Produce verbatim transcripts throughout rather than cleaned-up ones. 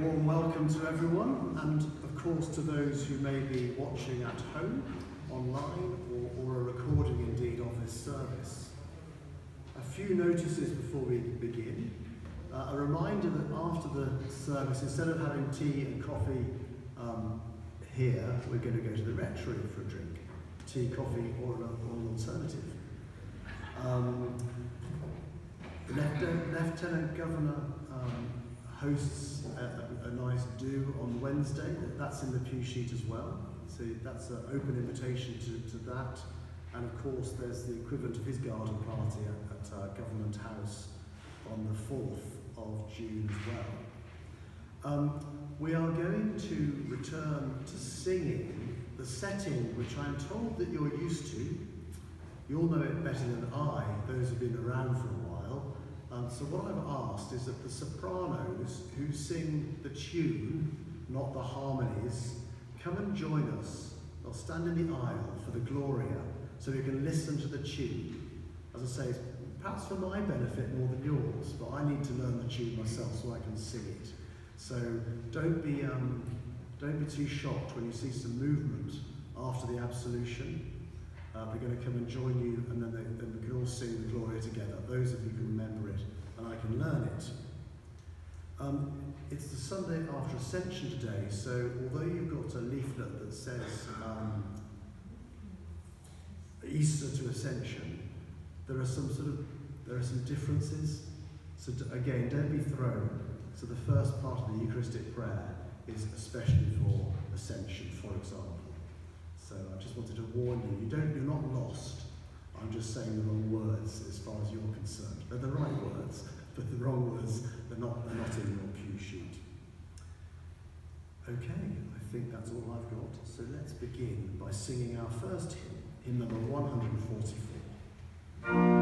warm welcome to everyone, and of course to those who may be watching at home, online, or, or a recording indeed of this service. A few notices before we begin. Uh, a reminder that after the service, instead of having tea and coffee um, here, we're going to go to the rectory for a drink. Tea, coffee, or an, or an alternative. Um, the Lieutenant, Lieutenant Governor um, hosts a, a, a nice do on Wednesday. That's in the pew sheet as well. So that's an open invitation to, to that. And of course, there's the equivalent of his garden party at, at uh, Government House on the fourth of June as well. Um, we are going to return to singing the setting which I'm told that you're used to. You'll know it better than I, those who've been around for a while. Um, so what I've asked is that the sopranos who sing the tune, not the harmonies, come and join us. They'll stand in the aisle for the Gloria so we can listen to the tune. As I say, perhaps for my benefit more than yours, but I need to learn the tune myself so I can sing it. So don't be, um, don't be too shocked when you see some movement after the absolution. Uh, they're going to come and join you, and then, they, then we can all sing the Gloria together, those of you who remember it, and I can learn it. Um, it's the Sunday after Ascension today, so although you've got a leaflet that says um, Easter to Ascension, there are some sort of, there are some differences. So to, again, don't be thrown. So the first part of the Eucharistic prayer is especially for Ascension, for example. So I just wanted to warn you, you don't, you're not lost. I'm just saying the wrong words as far as you're concerned. They're the right words, but the wrong words, they're not, they're not in your pew sheet. Okay, I think that's all I've got. So let's begin by singing our first hymn, hymn number one hundred forty-four.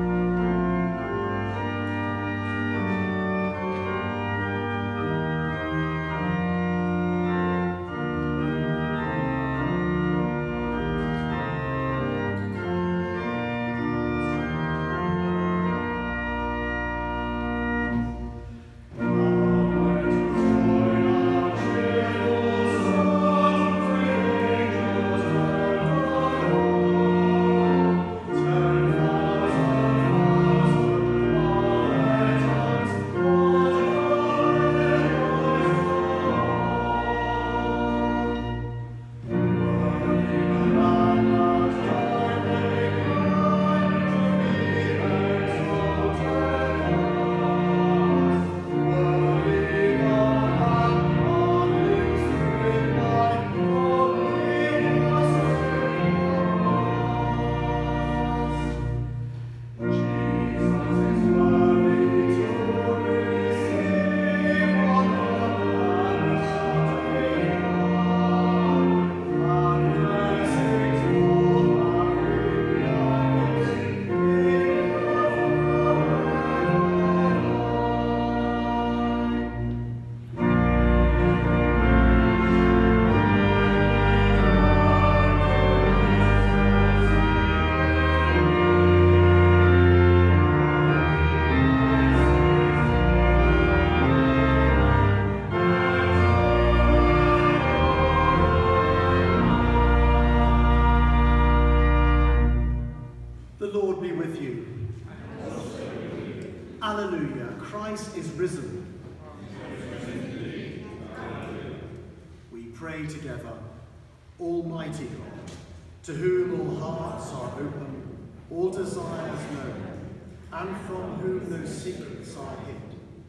Almighty God, to whom all hearts are open, all desires known, and from whom no secrets are hid,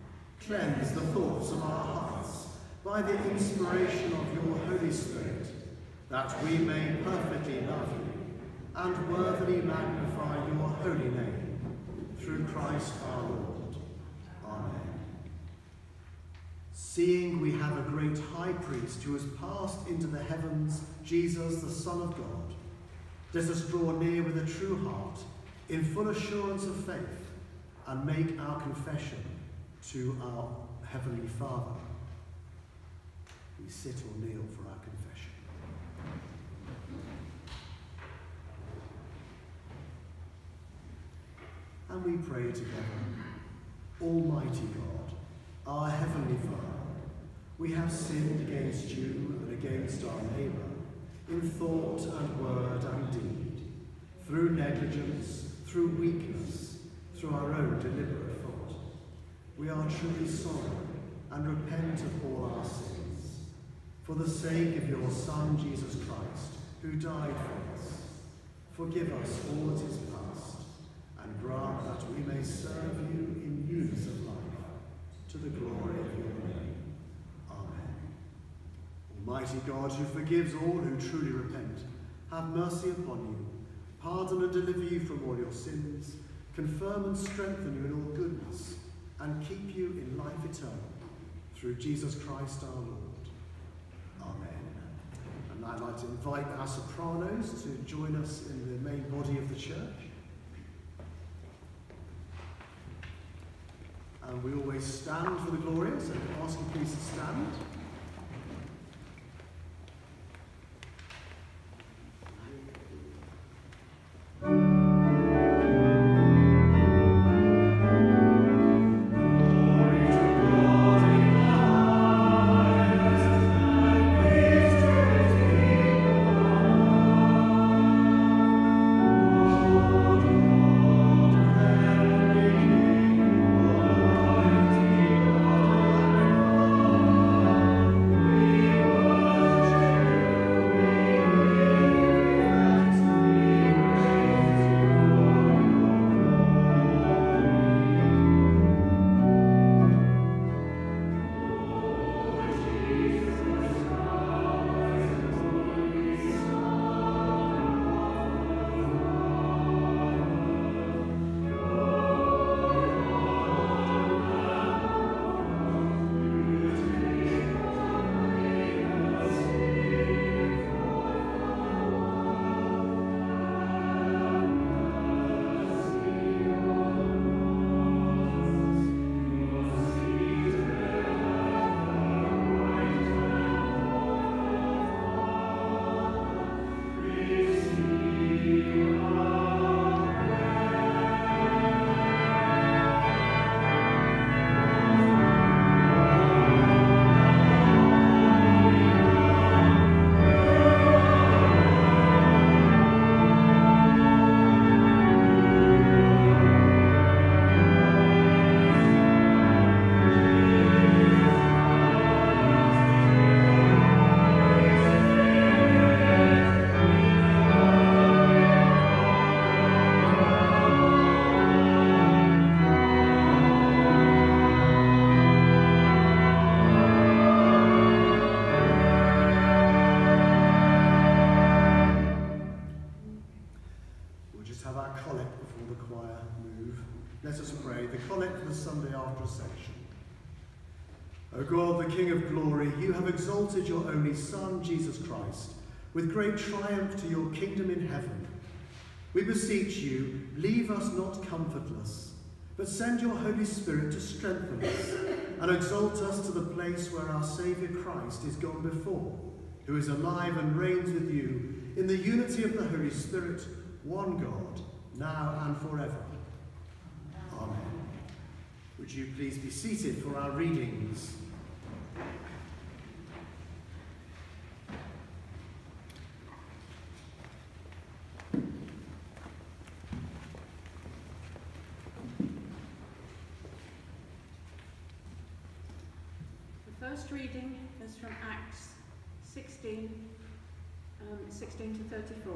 cleanse the thoughts of our hearts by the inspiration of your Holy Spirit, that we may perfectly love you and worthily magnify your holy name, through Christ our Lord. Amen. Seeing we have a great high priest who has passed into the heavens, Jesus, the Son of God, let us draw near with a true heart, in full assurance of faith, and make our confession to our Heavenly Father. We sit or kneel for our confession. And we pray together, Almighty God, our Heavenly Father, We have sinned against you and against our neighbour, in thought and word and deed, through negligence, through weakness, through our own deliberate fault. We are truly sorry and repent of all our sins. For the sake of your Son, Jesus Christ, who died for us, forgive us all that is past, and grant that we may serve you in newness of life, to the glory of your name. Amen. Almighty God, who forgives all who truly repent, have mercy upon you, pardon and deliver you from all your sins, confirm and strengthen you in all goodness, and keep you in life eternal, through Jesus Christ our Lord. Amen. And I'd like to invite our sopranos to join us in the main body of the church. And we always stand for the Gloria, so I ask you please to stand. O God, the King of glory, you have exalted your only Son, Jesus Christ, with great triumph to your kingdom in heaven. We beseech you, leave us not comfortless, but send your Holy Spirit to strengthen us and exalt us to the place where our Saviour Christ is gone before, who is alive and reigns with you in the unity of the Holy Spirit, one God, now and forever. Amen. Would you please be seated for our readings? The first reading is from Acts sixteen, um, sixteen to thirty-four.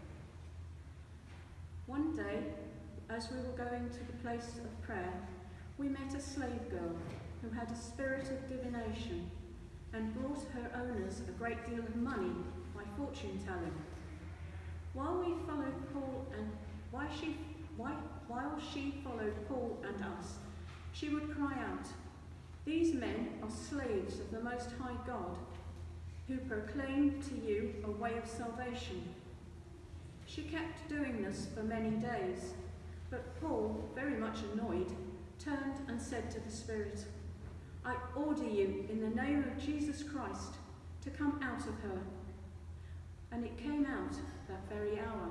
One day, as we were going to the place of prayer, we met a slave girl who had a spirit of divination and brought her owners a great deal of money by fortune telling. While we followed Paul and why she, why, while she followed Paul and us, she would cry out, "These men are slaves of the Most High God, who proclaim to you a way of salvation." She kept doing this for many days, but Paul, very much annoyed, turned and said to the spirit, "I order you in the name of Jesus Christ to come out of her." And it came out that very hour.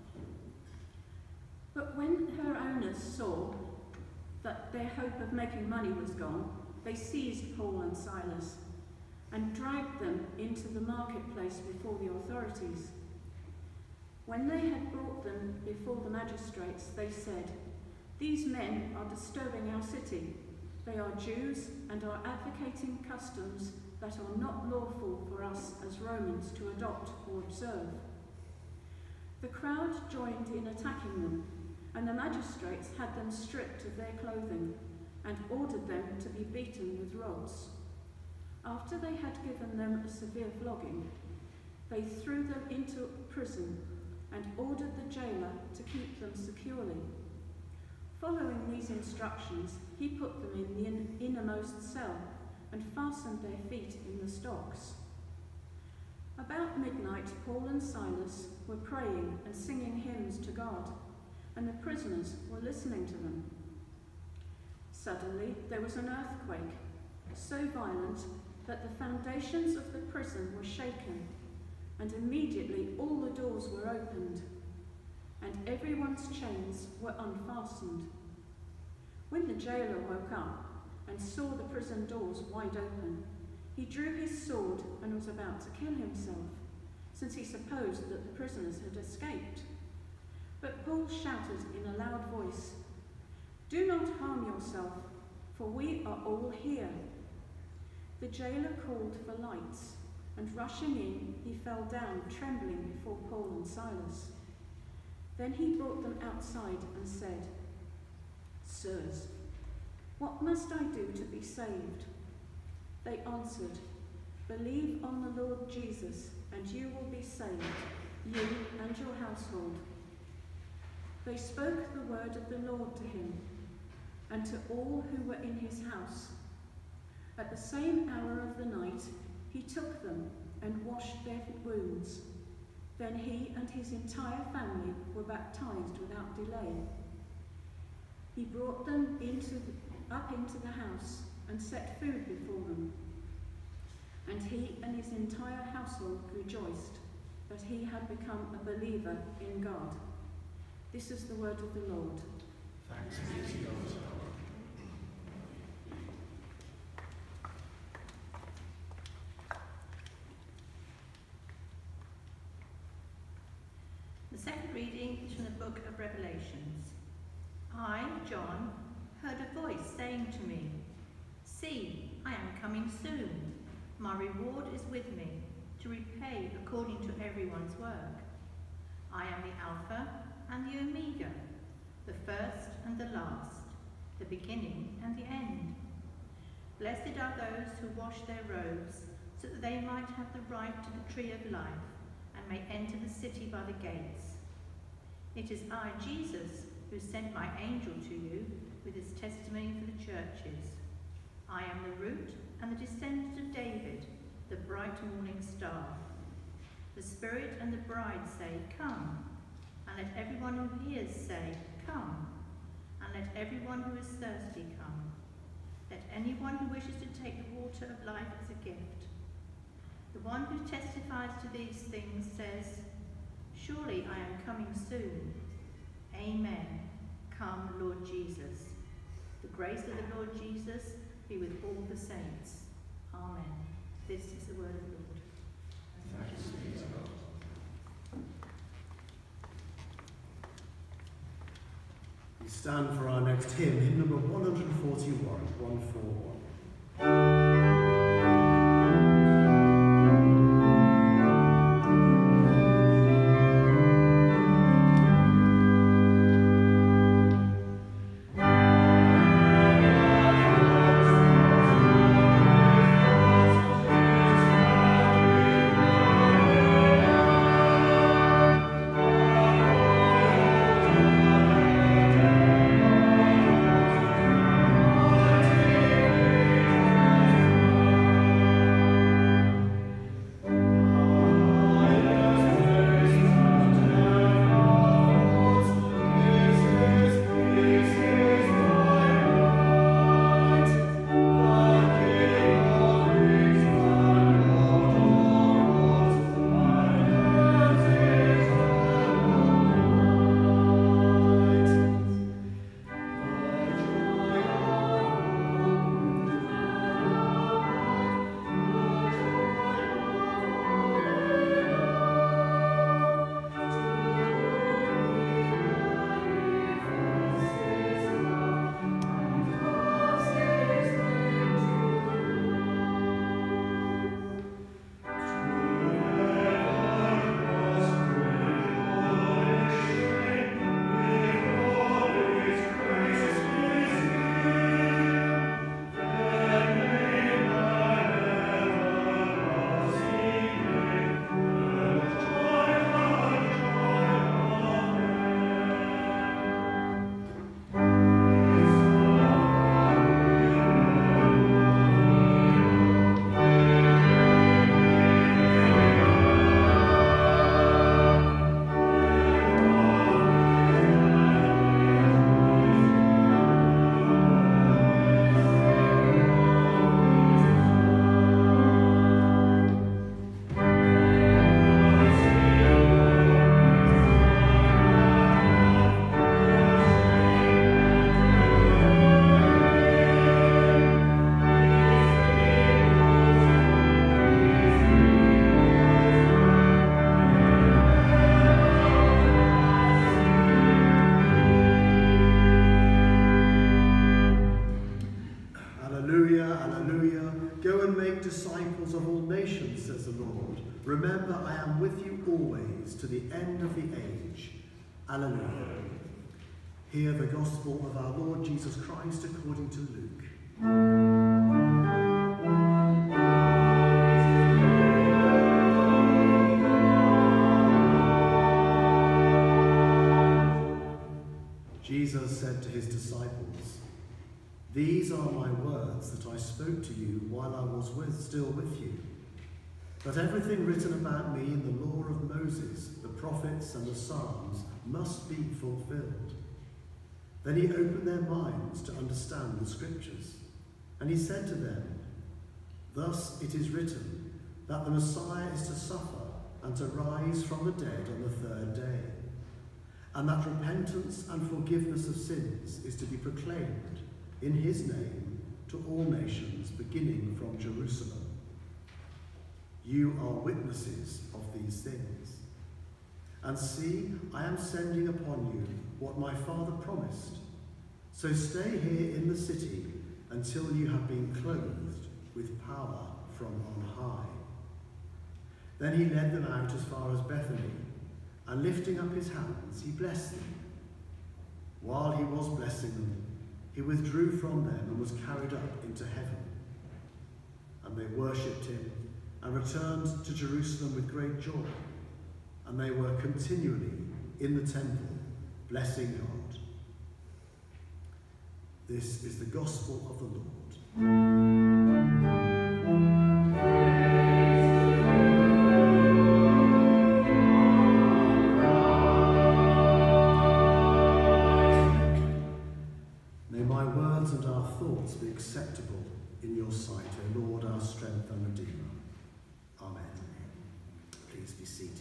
But when her owners saw that their hope of making money was gone, they seized Paul and Silas, and dragged them into the marketplace before the authorities. When they had brought them before the magistrates, they said, "These men are disturbing our city. They are Jews and are advocating customs that are not lawful for us as Romans to adopt or observe." The crowd joined in attacking them, and the magistrates had them stripped of their clothing and ordered them to be beaten with rods. After they had given them a severe flogging, they threw them into prison and ordered the jailer to keep them securely. Following these instructions, he put them in the in innermost cell and fastened their feet in the stocks. About midnight, Paul and Silas were praying and singing hymns to God, and the prisoners were listening to them. Suddenly, there was an earthquake, so violent that the foundations of the prison were shaken, and immediately all the doors were opened, and everyone's chains were unfastened. When the jailer woke up and saw the prison doors wide open, he drew his sword and was about to kill himself, since he supposed that the prisoners had escaped. But Paul shouted in a loud voice, "Do not harm yourself, for we are all here." The jailer called for lights, and rushing in, he fell down trembling before Paul and Silas. Then he brought them outside and said, "Sirs, what must I do to be saved?" They answered, "Believe on the Lord Jesus, and you will be saved, you and your household." They spoke the word of the Lord to him and to all who were in his house. At the same hour of the night, he took them and washed their wounds. Then he and his entire family were baptized without delay. He brought them into the, up into the house and set food before them. And he and his entire household rejoiced that he had become a believer in God. This is the word of the Lord. Thanks be to God. The second reading is from the book of Revelations. I, John, heard a voice saying to me, "See, I am coming soon. My reward is with me, to repay according to everyone's work. I am the Alpha and the Omega, the first and the last, the beginning and the end. Blessed are those who wash their robes, so that they might have the right to the tree of life, and may enter the city by the gates. It is I, Jesus, who sent my angel to you with his testimony for the churches. I am the root and the descendant of David, the bright morning star. The Spirit and the bride say, 'Come,' and let everyone who hears say, 'Come,' and let everyone who is thirsty come. Let anyone who wishes to take the water of life as a gift. The one who testifies to these things says, 'Surely I am coming soon.' Amen. Come, Lord Jesus. The grace of the Lord Jesus be with all the saints. Amen." This is the word of the Lord. Thanks be to God. We stand for our next hymn, hymn number one forty-one, one forty-one. Thank remember, I am with you always to the end of the age. Alleluia. Hear the gospel of our Lord Jesus Christ according to Luke. Jesus said to his disciples, "These are my words that I spoke to you while I was with, still with you, that everything written about me in the law of Moses, the prophets and the Psalms must be fulfilled." Then he opened their minds to understand the scriptures, and he said to them, "Thus it is written, that the Messiah is to suffer and to rise from the dead on the third day, and that repentance and forgiveness of sins is to be proclaimed in his name to all nations, beginning from Jerusalem. You are witnesses of these things. And see, I am sending upon you what my Father promised. So stay here in the city until you have been clothed with power from on high." Then he led them out as far as Bethany, and lifting up his hands, he blessed them. While he was blessing them, he withdrew from them and was carried up into heaven. And they worshipped him and returned to Jerusalem with great joy. And they were continually in the temple, blessing God. This is the gospel of the Lord. May my words and our thoughts be acceptable in your sight, O Lord, our strength and Redeemer. Amen. Please be seated.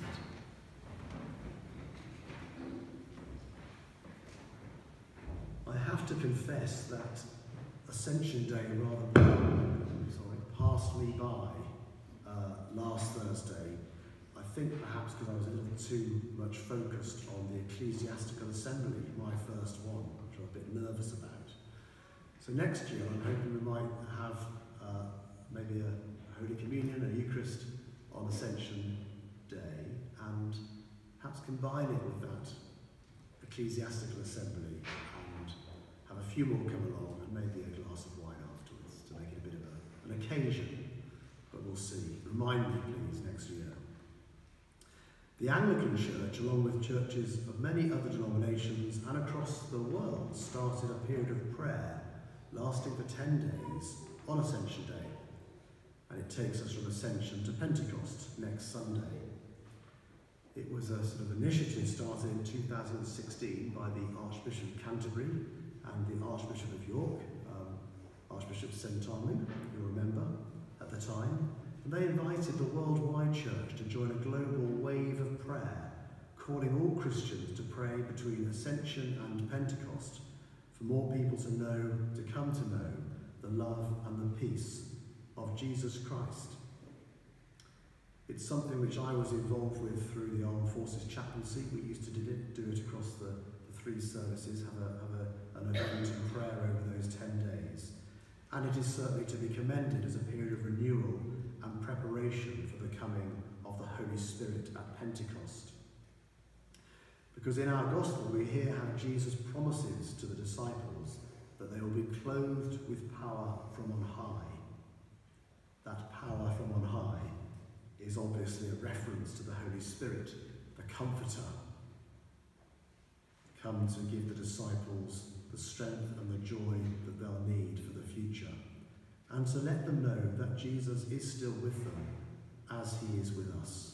I have to confess that Ascension Day rather sorry, passed me by uh, last Thursday. I think perhaps because I was a little too much focused on the Ecclesiastical Assembly, my first one, which I'm a bit nervous about. So next year I'm hoping we might have uh, maybe a Holy Communion, a Eucharist on Ascension Day, and perhaps combine it with that Ecclesiastical Assembly and have a few more come along and maybe a glass of wine afterwards to make it a bit of a, an occasion, but we'll see. Remind me please next year. The Anglican Church, along with churches of many other denominations and across the world, started a period of prayer lasting for ten days on Ascension Day, and it takes us from Ascension to Pentecost next Sunday. It was a sort of initiative started in two thousand sixteen by the Archbishop of Canterbury and the Archbishop of York, um, Archbishop Saint Arming, you'll remember, at the time. And they invited the worldwide church to join a global wave of prayer, calling all Christians to pray between Ascension and Pentecost for more people to know, to come to know the love and the peace of Jesus Christ. It's something which I was involved with through the Armed Forces Chaplaincy. We used to do it, do it across the, the three services, have, a, have a, an event and prayer over those ten days. And it is certainly to be commended as a period of renewal and preparation for the coming of the Holy Spirit at Pentecost. Because in our Gospel we hear how Jesus promises to the disciples that they will be clothed with power from on high. That power from on high is obviously a reference to the Holy Spirit, the Comforter, come to give the disciples the strength and the joy that they'll need for the future, and to let them know that Jesus is still with them as he is with us.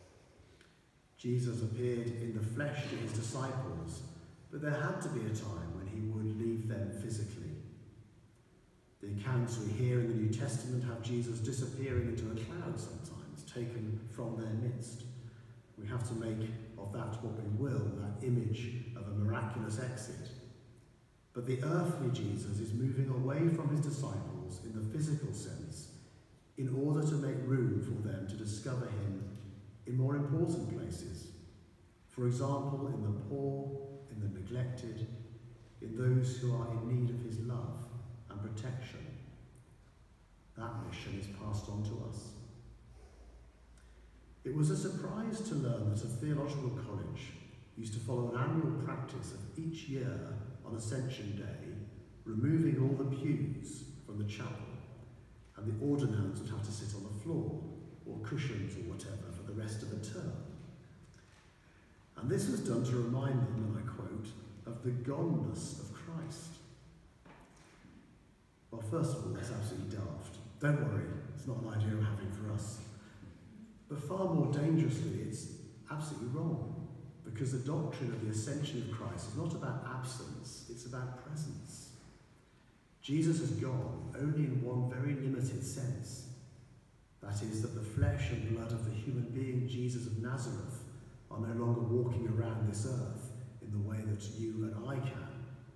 Jesus appeared in the flesh to his disciples, but there had to be a time when he would leave them physically. The accounts we hear in the New Testament have Jesus disappearing into a cloud sometimes, taken from their midst. We have to make of that what we will, that image of a miraculous exit. But the earthly Jesus is moving away from his disciples in the physical sense in order to make room for them to discover him in more important places. For example, in the poor, in the neglected, in those who are in need of his love and protection. That mission is passed on to us. It was a surprise to learn that a theological college used to follow an annual practice of each year on Ascension Day, removing all the pews from the chapel, and the ordinands would have to sit on the floor, or cushions or whatever, for the rest of the term. And this was done to remind them, and I quote, of the goneness of Christ. Well, first of all, that's absolutely daft. Don't worry, it's not an idea I'm having for us. But far more dangerously, it's absolutely wrong, because the doctrine of the ascension of Christ is not about absence, it's about presence. Jesus has gone only in one very limited sense. That is, that the flesh and blood of the human being Jesus of Nazareth are no longer walking around this earth in the way that you and I can.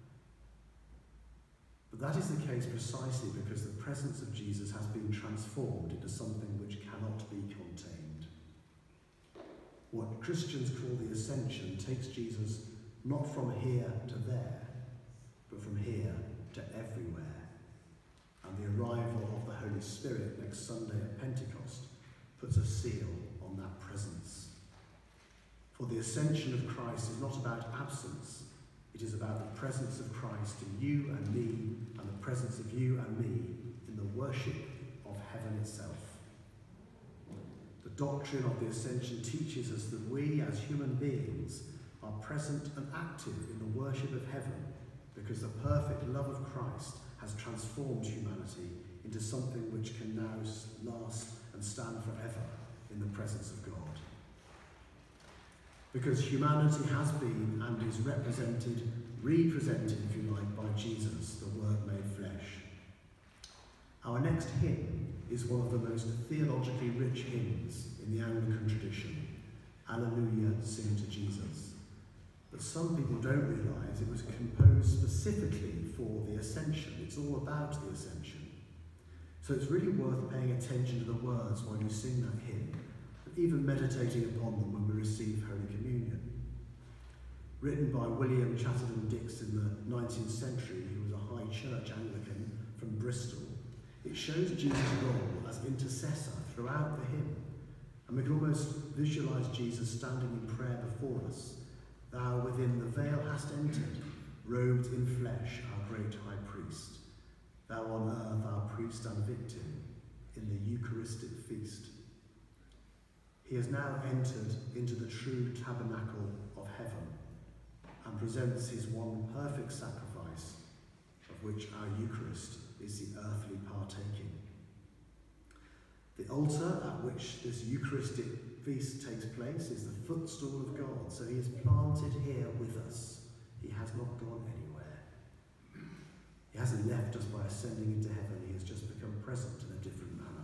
But that is the case precisely because the presence of Jesus has been transformed into something which cannot be contained. What Christians call the ascension takes Jesus not from here to there, but from here to everywhere. And the arrival of the Holy Spirit next Sunday at Pentecost puts a seal on that presence. For the ascension of Christ is not about absence, it is about the presence of Christ in you and me, and the presence of you and me in the worship of heaven itself. The doctrine of the ascension teaches us that we as human beings are present and active in the worship of heaven because the perfect love of Christ has transformed humanity into something which can now last and stand forever in the presence of God. Because humanity has been and is represented, represented, if you like, by Jesus, the Word made flesh. Our next hymn is one of the most theologically rich hymns in the Anglican tradition, Alleluia, Sing to Jesus. But some people don't realise it was composed specifically for the Ascension. It's all about the Ascension. So it's really worth paying attention to the words while you sing that hymn, and even meditating upon them when we receive Holy Communion. Written by William Chatterton Dix in the nineteenth century, he was a high church Anglican from Bristol, it shows Jesus' role as intercessor throughout the hymn, and we can almost visualise Jesus standing in prayer before us. Thou within the veil hast entered, robed in flesh, our great high priest. Thou on earth, our priest and victim, in the Eucharistic feast. He has now entered into the true tabernacle of heaven and presents his one perfect sacrifice, of which our Eucharist is the earthly partaking. The altar at which this Eucharistic feast takes place is the footstool of God, so he is planted here with us. He has not gone anywhere. He hasn't left us by ascending into heaven, he has just become present in a different manner.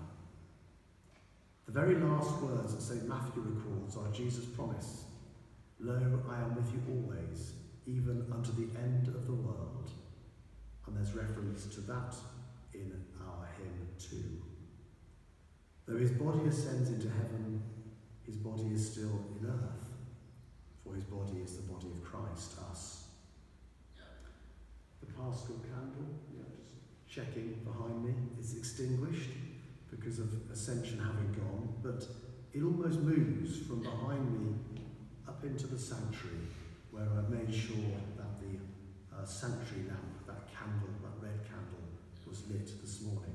The very last words that Saint Matthew records are Jesus' promise, Lo, I am with you always, even unto the end of the world. And there's reference to that in our hymn too. Though his body ascends into heaven, his body is still in earth, for his body is the body of Christ, us. The Paschal candle, yeah, just checking behind me, is extinguished because of ascension having gone, but it almost moves from behind me up into the sanctuary, where I made sure that the uh, sanctuary lamp, that candle, that red candle, was lit this morning.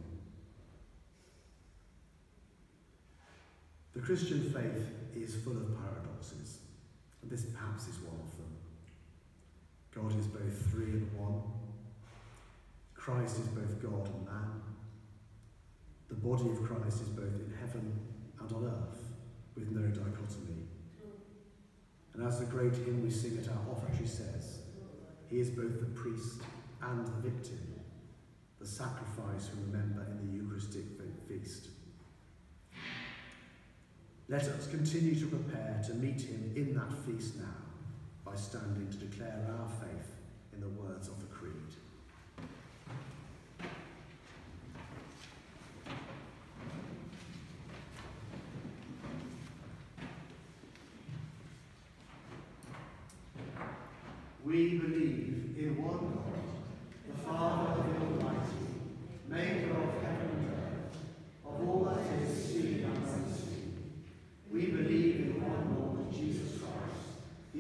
The Christian faith is full of paradoxes, and this perhaps is one of them. God is both three and one. Christ is both God and man. The body of Christ is both in heaven and on earth, with no dichotomy. And as the great hymn we sing at our offertory says, he is both the priest and the victim, the sacrifice we remember in the Eucharistic feast. Let us continue to prepare to meet him in that feast now by standing to declare our faith in the words of the Creed. We believe in one God, the Father of the Almighty, maker of heaven and earth, of all that is seen and unseen. We believe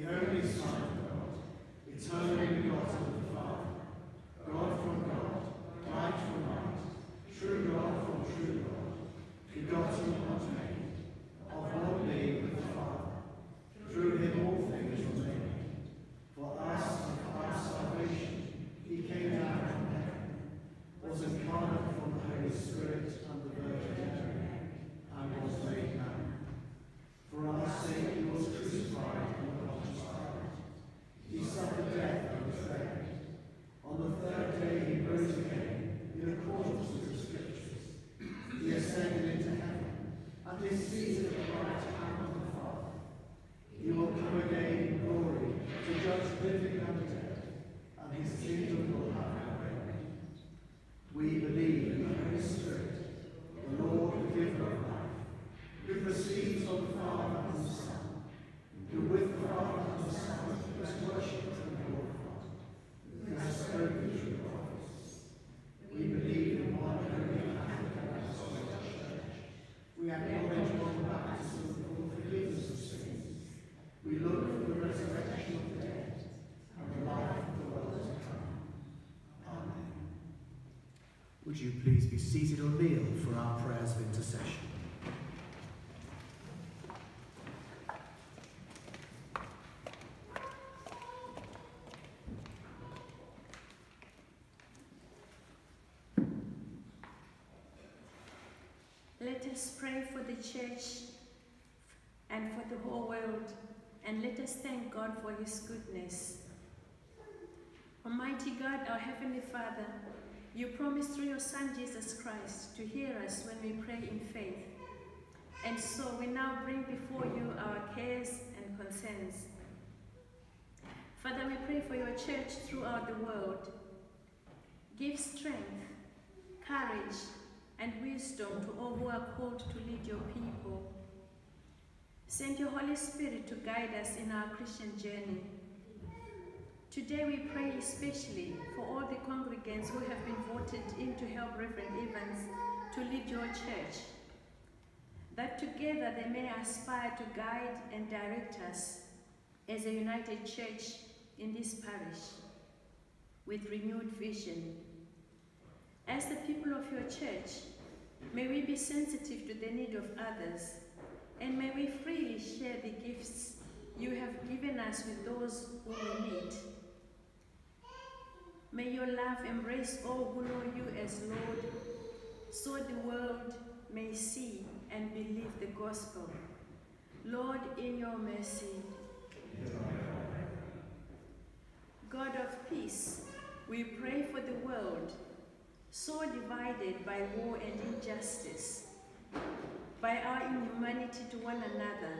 the only Son of God, eternally begotten of the Father, God from God, light from light, true God from true God, begotten, not made, of one being with the Father. Through him all things were made. For us and for our salvation he came down from heaven, was incarnate from the Holy Spirit and the Virgin Mary, and was made man. For our sake he was crucified under Pontius Pilate. He suffered death and was buried. On the third day he rose again, in accordance with the Scriptures. He ascended into heaven, and is seated at the right hand of the Father. He will come again in glory to judge living and dead, and his kingdom will have no end. We believe in the Holy Spirit, the Lord, the giver of life, who proceeds from the Father and the Son, who with the Father and the Son is worshipped and glorified, who has spoken through the prophets. We believe in one holy Catholic and Apostolic Church. We acknowledge one baptism for the forgiveness of sins. We look for the resurrection of the dead and the life of the world to come. Amen. Would you please be seated or kneel for our prayers of intercession? Let us pray for the Church and for the whole world, and let us thank God for his goodness. Almighty God, our Heavenly Father, you promised through your Son Jesus Christ to hear us when we pray in faith. And so we now bring before you our cares and concerns. Father, we pray for your Church throughout the world. Give strength, courage, and wisdom to all who are called to lead your people. Send your Holy Spirit to guide us in our Christian journey. Today we pray especially for all the congregants who have been voted in to help Reverend Evans to lead your church, that together they may aspire to guide and direct us as a united church in this parish with renewed vision. As the people of your church, may we be sensitive to the need of others, and may we freely share the gifts you have given us with those who we need. May your love embrace all who know you as Lord, so the world may see and believe the gospel. Lord, in your mercy. God of peace, we pray for the world, so divided by war and injustice, by our inhumanity to one another.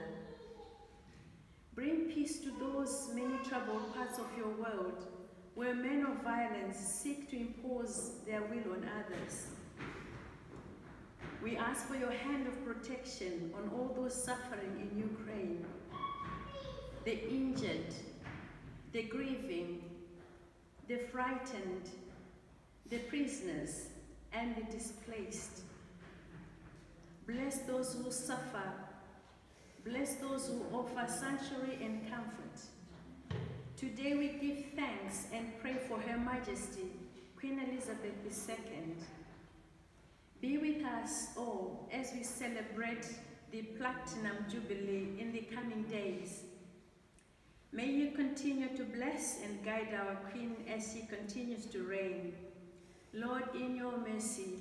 Bring peace to those many troubled parts of your world, where men of violence seek to impose their will on others. We ask for your hand of protection on all those suffering in Ukraine, the injured, the grieving, the frightened, the prisoners, and the displaced. Bless those who suffer. Bless those who offer sanctuary and comfort. Today we give thanks and pray for Her Majesty, Queen Elizabeth the Second. Be with us all as we celebrate the Platinum Jubilee in the coming days. May you continue to bless and guide our Queen as she continues to reign. Lord, in your mercy.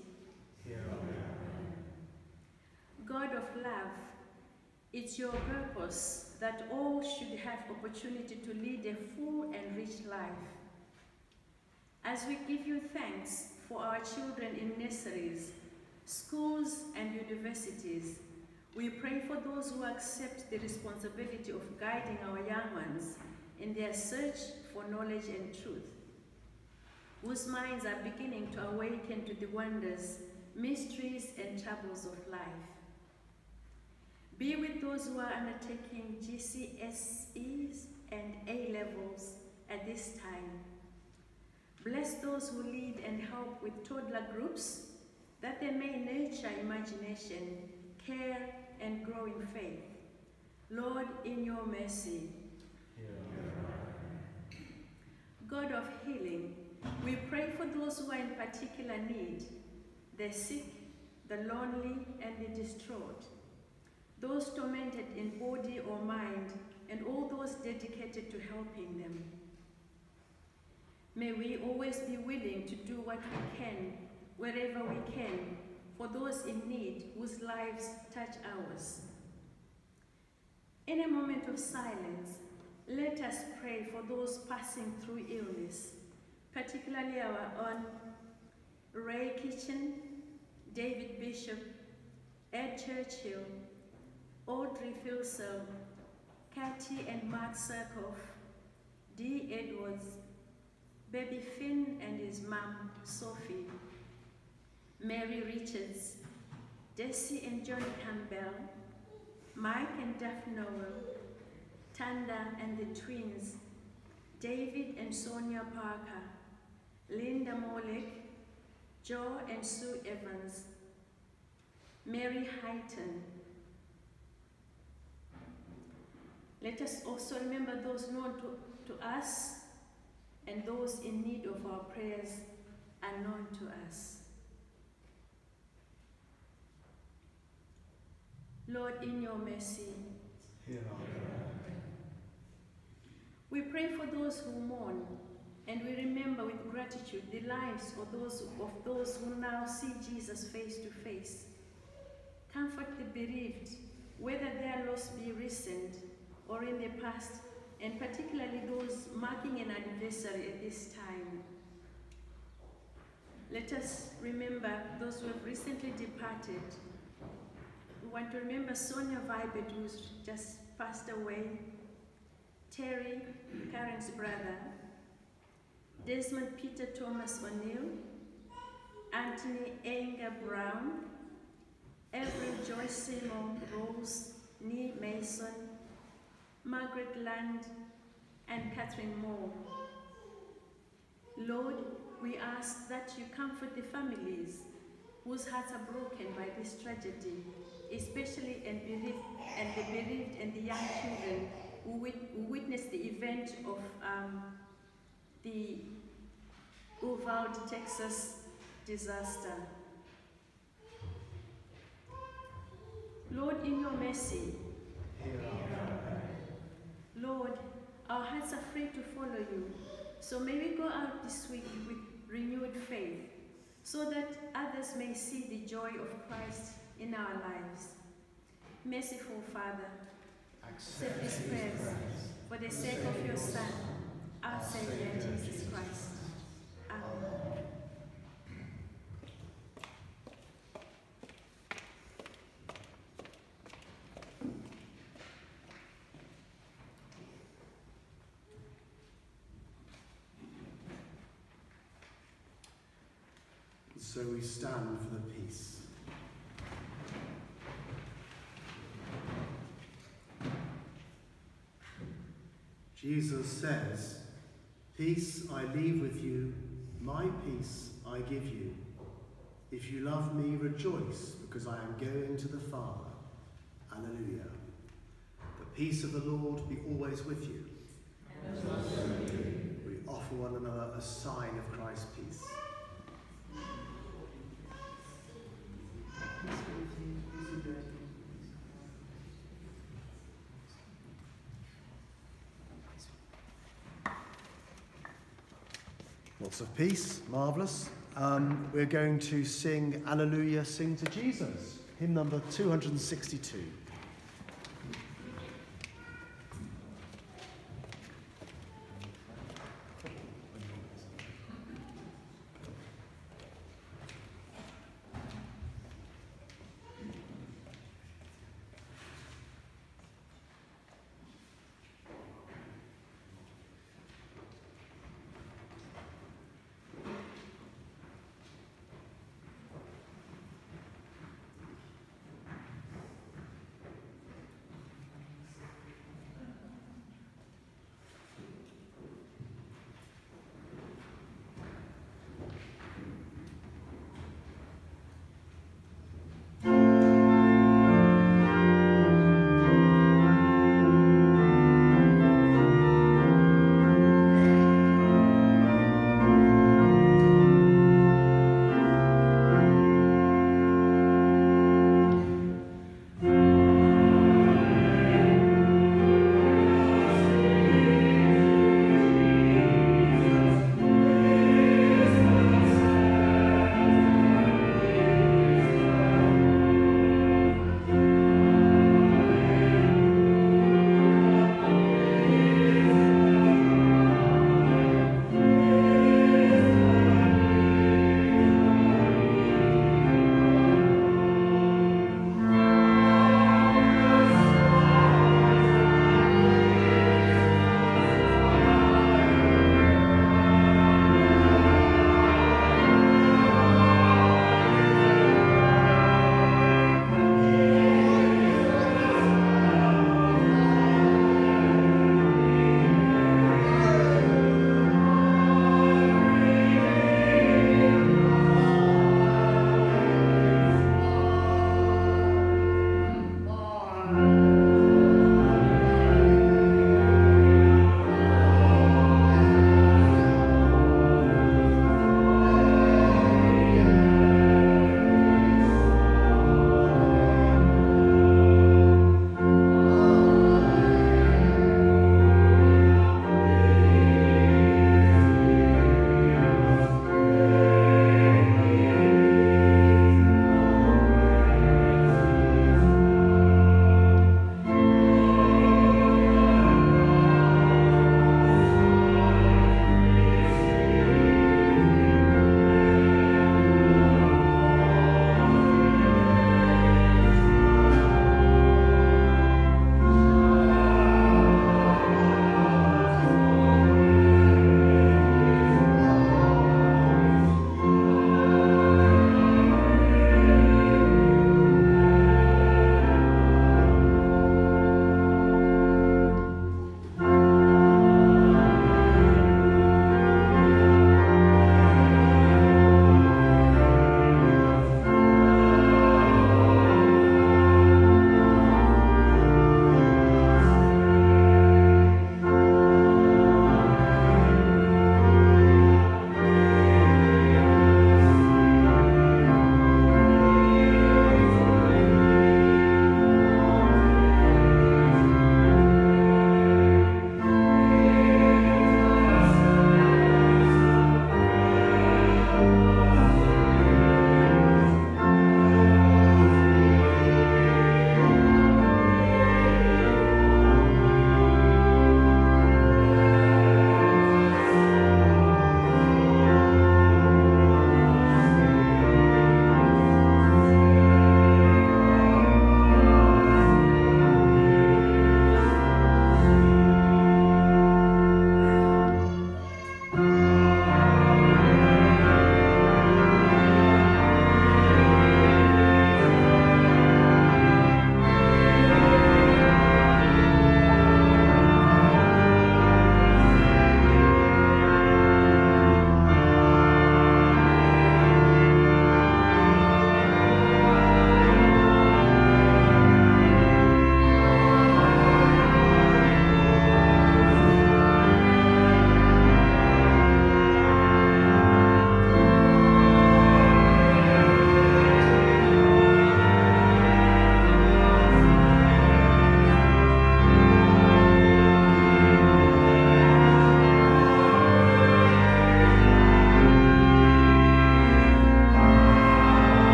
God of love, it's your purpose that all should have opportunity to lead a full and rich life. As we give you thanks for our children in nurseries, schools, and universities, we pray for those who accept the responsibility of guiding our young ones in their search for knowledge and truth, whose minds are beginning to awaken to the wonders, mysteries, and troubles of life. Be with those who are undertaking G C S Es and A levels at this time. Bless those who lead and help with toddler groups, that they may nurture imagination, care, and grow in faith. Lord, in your mercy. Yeah. God of healing, we pray for those who are in particular need, the sick, the lonely, and the distraught, those tormented in body or mind, and all those dedicated to helping them. May we always be willing to do what we can, wherever we can, for those in need whose lives touch ours. In a moment of silence, let us pray for those passing through illness, particularly our own Ray Kitchen, David Bishop, Ed Churchill, Audrey Filsell, Kathy and Mark Serkoff, Dee Edwards, Baby Finn and his mom, Sophie, Mary Richards, Desi and John Campbell, Mike and Daphne Noel, Tanda and the twins, David and Sonia Parker, Linda Molek, Joe and Sue Evans, Mary Heighton. Let us also remember those known to, to us and those in need of our prayers unknown to us. Lord, in your mercy, Hear our prayer. we pray for those who mourn, and we remember with gratitude the lives of those, of those who now see Jesus face to face. Comfort the bereaved, whether their loss be recent or in the past, and particularly those marking an anniversary at this time. Let us remember those who have recently departed. We want to remember Sonia Vibert, who's just passed away, Terry, Karen's brother, Desmond Peter Thomas O'Neill, Anthony Anger Brown, Everett Joyce Seymour Rose, Nee Mason, Margaret Land, and Catherine Moore. Lord, we ask that you comfort the families whose hearts are broken by this tragedy, especially and, bereaved, and the bereaved and the young children who, wit who witnessed the event of um, the Uvalde, Texas disaster. Lord, in your mercy, Hear our prayer. Lord, our hearts are free to follow you, so may we go out this week with renewed faith, so that others may see the joy of Christ in our lives. Merciful Father, accept these prayers for the sake of your Son, our Savior Jesus Christ. Amen. So we stand for the peace. Jesus says, "Peace I leave with you, my peace I give you. If you love me, rejoice, because I am going to the Father." Alleluia. The peace of the Lord be always with you. And also with you. We offer one another a sign of Christ's peace. Lots of peace, marvellous. Um, we're going to sing Alleluia, Sing to Jesus, hymn number two hundred sixty-two.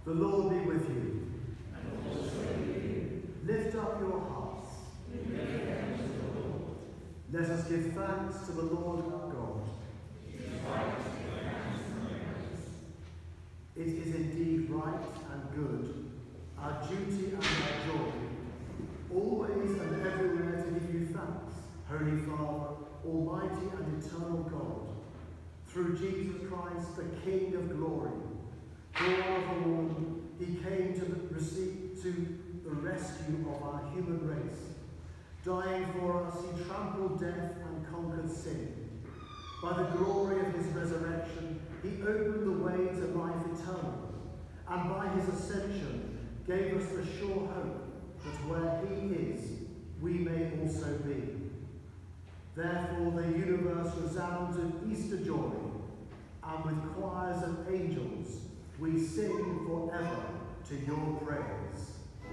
The Lord be with you. And also with you. Lift up your hearts. We give thanks to the Lord. Let us give thanks to the Lord our God. It is right to give thanks and praise. It is indeed right and good, our duty and our joy, always and everywhere to give you thanks, Holy Father, Almighty and eternal God, through Jesus Christ, the King of glory. Born of a woman, he came to receive to the rescue of our human race. Dying for us, he trampled death and conquered sin. By the glory of his resurrection, he opened the way to life eternal, and by his ascension gave us the sure hope that where he is, we may also be. Therefore the universe resounds with Easter joy, and with choirs of angels we sing forever to your praise.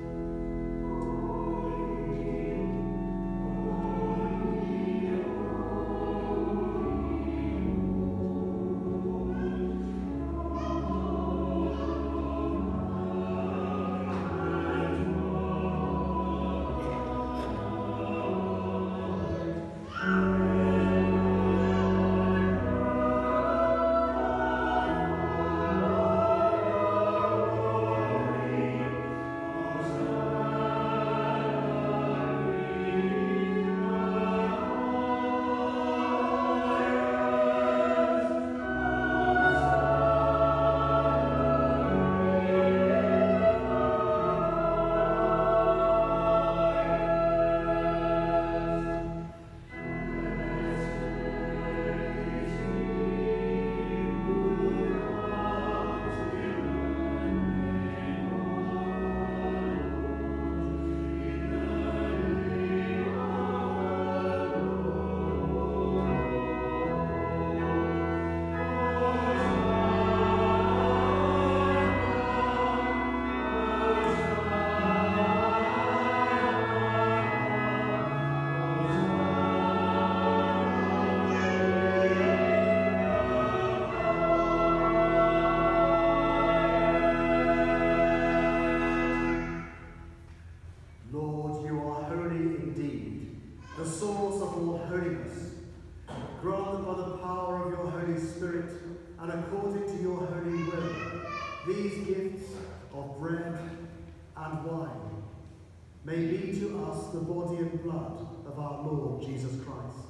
May be to us the body and blood of our Lord Jesus Christ,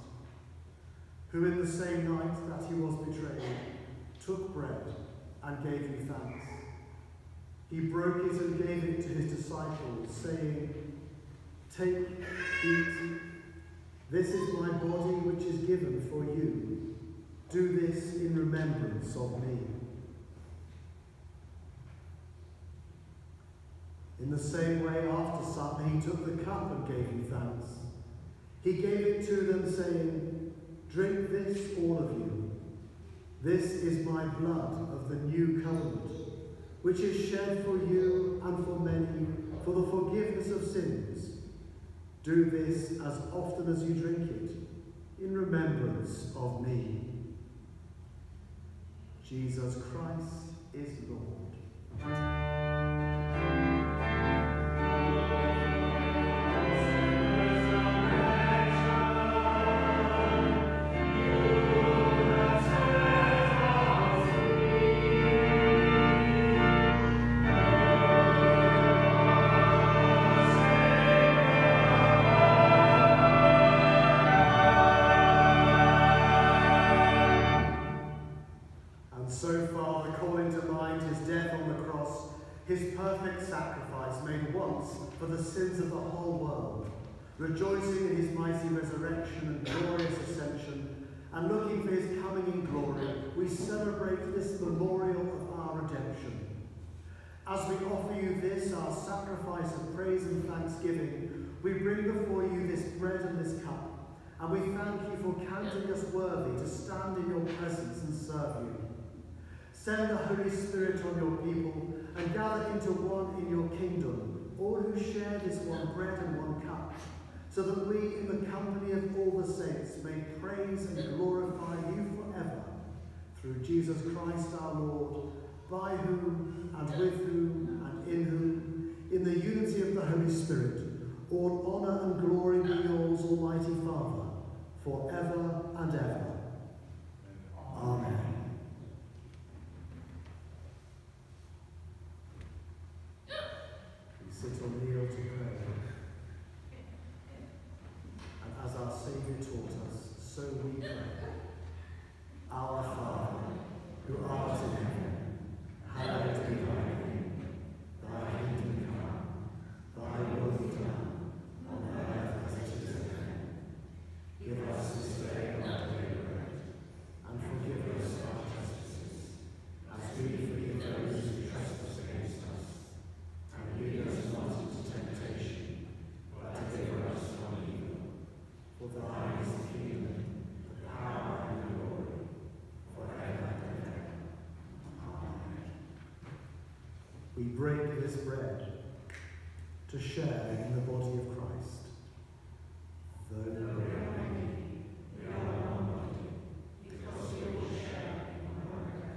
who in the same night that he was betrayed, took bread and gave you thanks. He broke it and gave it to his disciples, saying, "Take, eat, this is my body which is given for you. Do this in remembrance of me." In the same way, after supper, he took the cup and gave you thanks. He gave it to them, saying, "Drink this, all of you. This is my blood of the new covenant, which is shed for you and for many for the forgiveness of sins. Do this as often as you drink it, in remembrance of me." Jesus Christ is Lord. So far, calling to mind his death on the cross, his perfect sacrifice made once for the sins of the whole world, rejoicing in his mighty resurrection and glorious ascension, and looking for his coming in glory, we celebrate this memorial of our redemption. As we offer you this, our sacrifice of praise and thanksgiving, we bring before you this bread and this cup, and we thank you for counting us worthy to stand in your presence and serve you. Send the Holy Spirit on your people and gather into one in your kingdom, all who share this one bread and one cup, so that we, in the company of all the saints, may praise and glorify you forever. Through Jesus Christ our Lord, by whom and with whom sit or kneel to pray. And as our Saviour taught us, so we pray. Our Father, who art in heaven, hallowed be thy name. Thy kingdom come, thy will be done, on earth as it is in heaven. Give us this day our daily bread, and forgive us our trespasses, as we forgive those who trespass against us. And lead us not into temptation, but deliver us from evil. For thine is the kingdom, the power, and the glory, forever and ever. Amen. We break this bread to share in the body of Christ. Though we are many, we are one body, because we will share in one bread.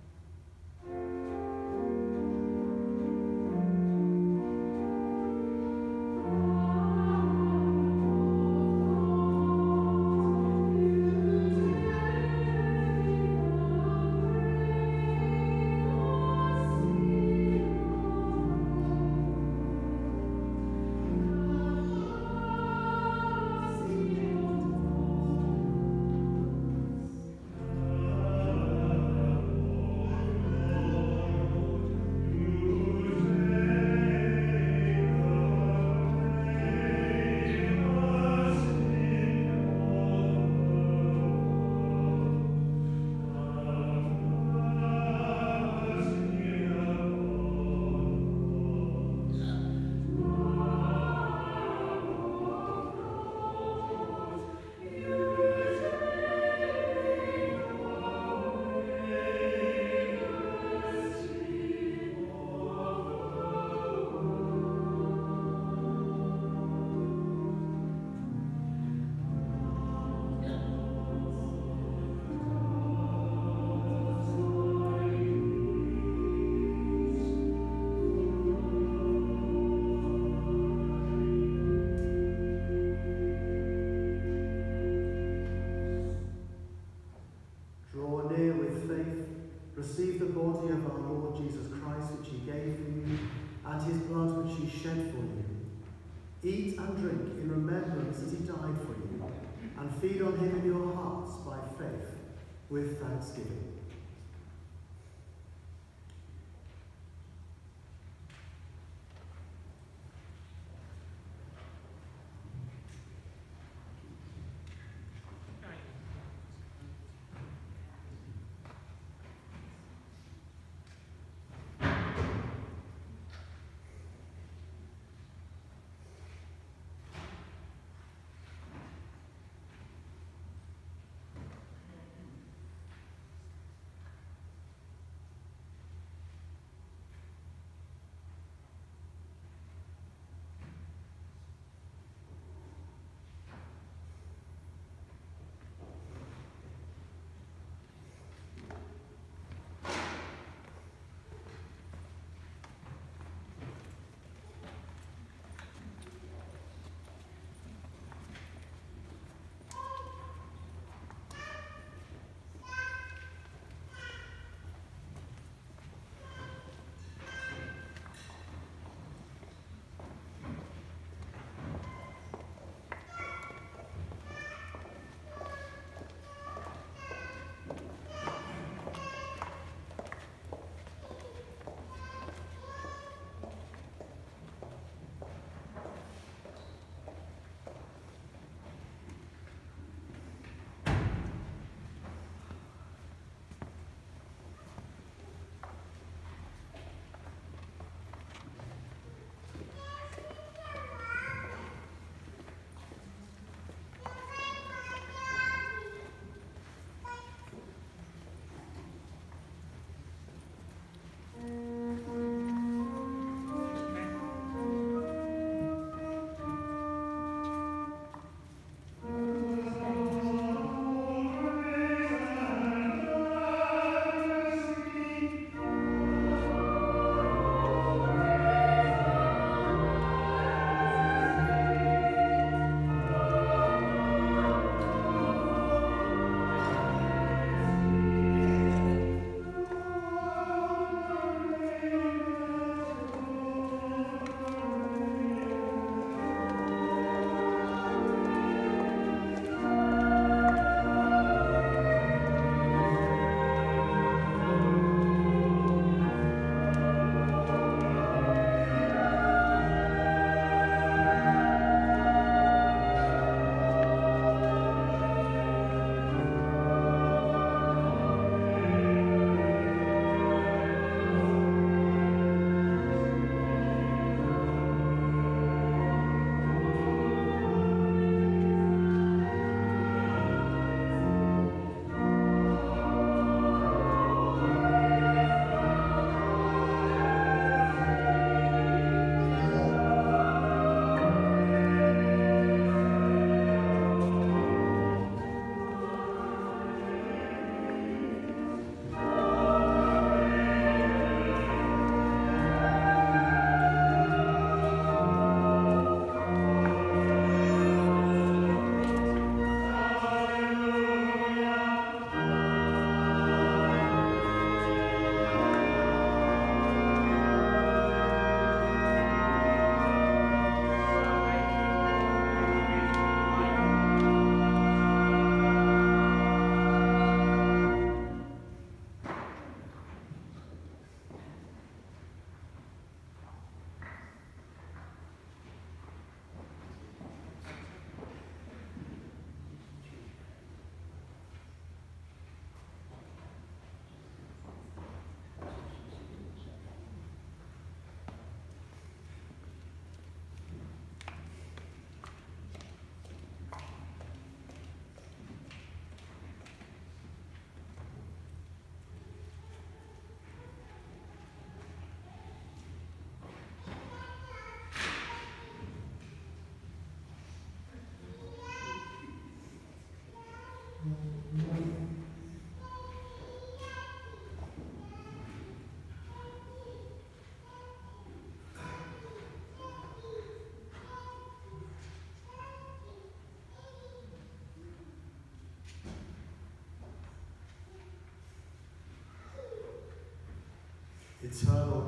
Receive the body of our Lord Jesus Christ, which he gave for you, and his blood, which he shed for you. Eat and drink in remembrance that he died for you, and feed on him in your hearts by faith, with thanksgiving.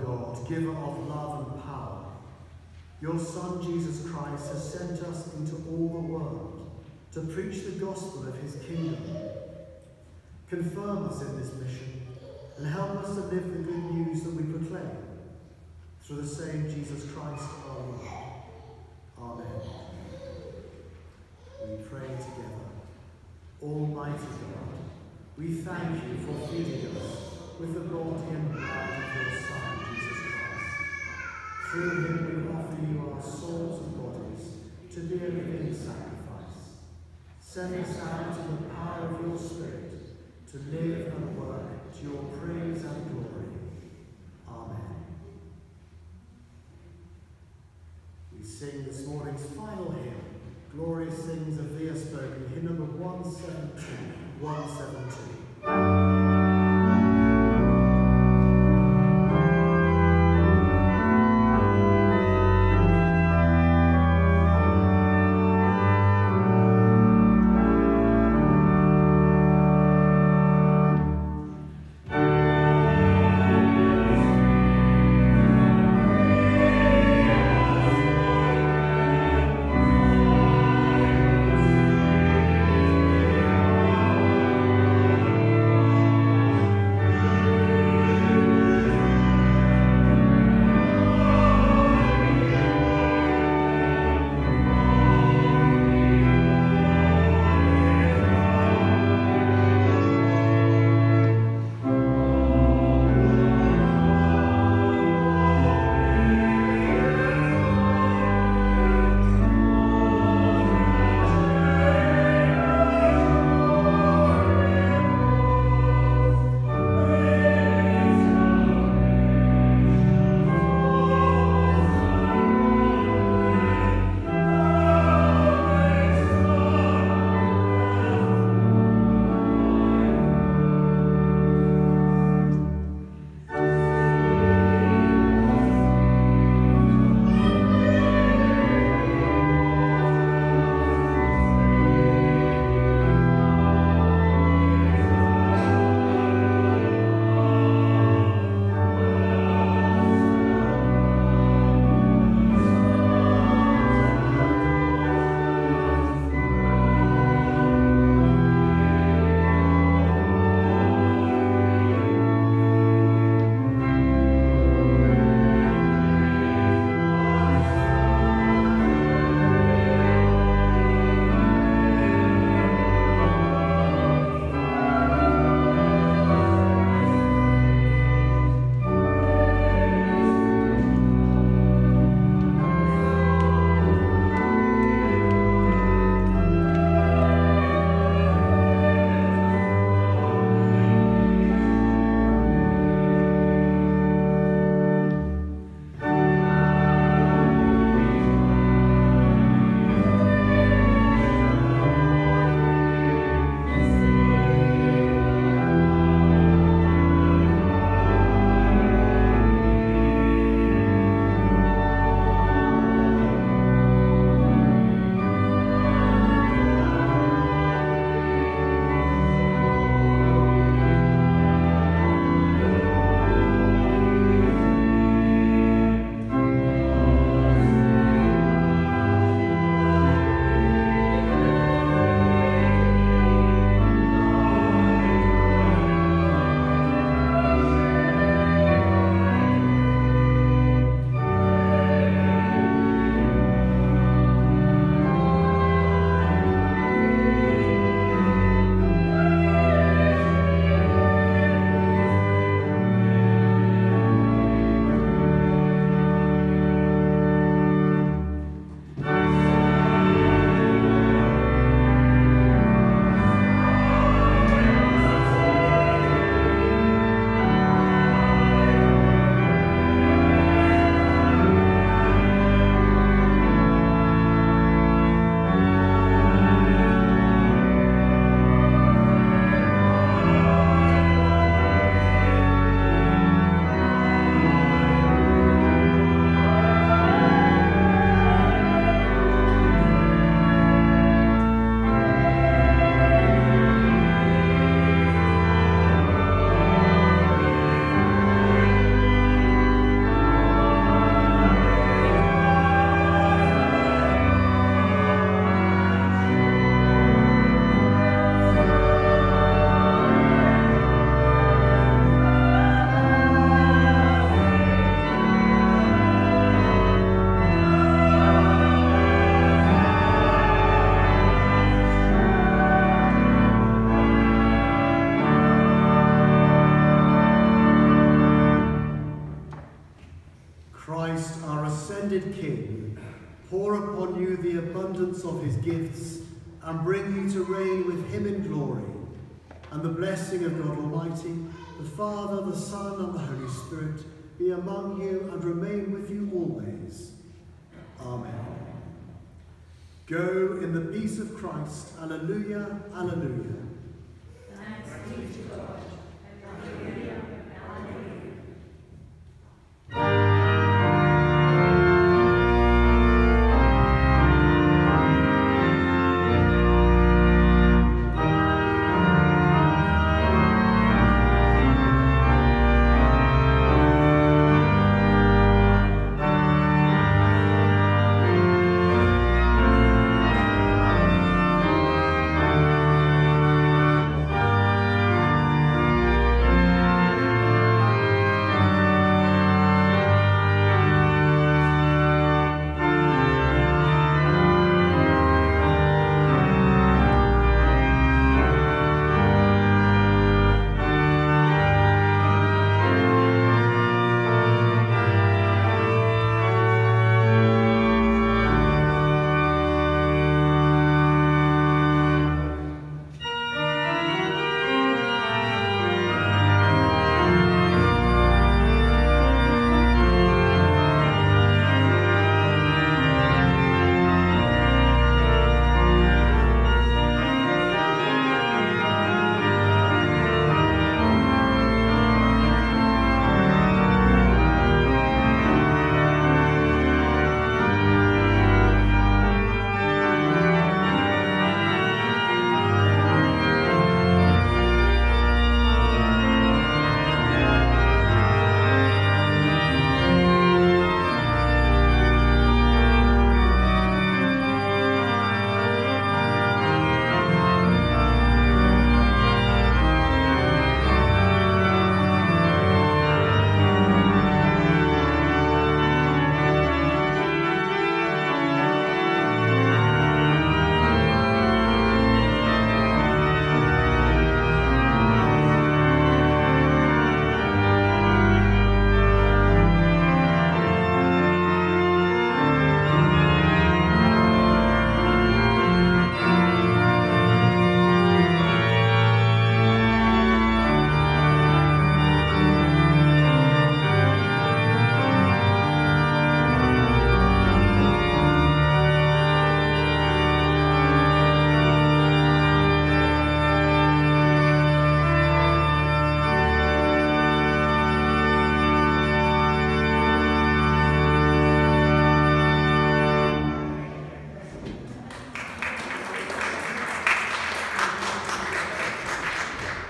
God, giver of love and power, your Son Jesus Christ has sent us into all the world to preach the gospel of his kingdom. Confirm us in this mission and help us to live the good news that we proclaim. Through the same Jesus Christ our Lord. Amen. We pray together. Almighty God, we thank you for feeding us with the body and blood of your Son, Jesus Christ. Through him we offer you our souls and bodies to be a living sacrifice. Send us out in the power of your Spirit to live and work to your praise and glory. Amen. We sing this morning's final hymn, Glorious Things of Thee Are Spoken, hymn number one seventy-two. one seventy-two. Amen. Christ, our ascended King, pour upon you the abundance of his gifts and bring you to reign with him in glory. And the blessing of God Almighty, the Father, the Son, and the Holy Spirit be among you and remain with you always. Amen. Go in the peace of Christ. Alleluia, alleluia.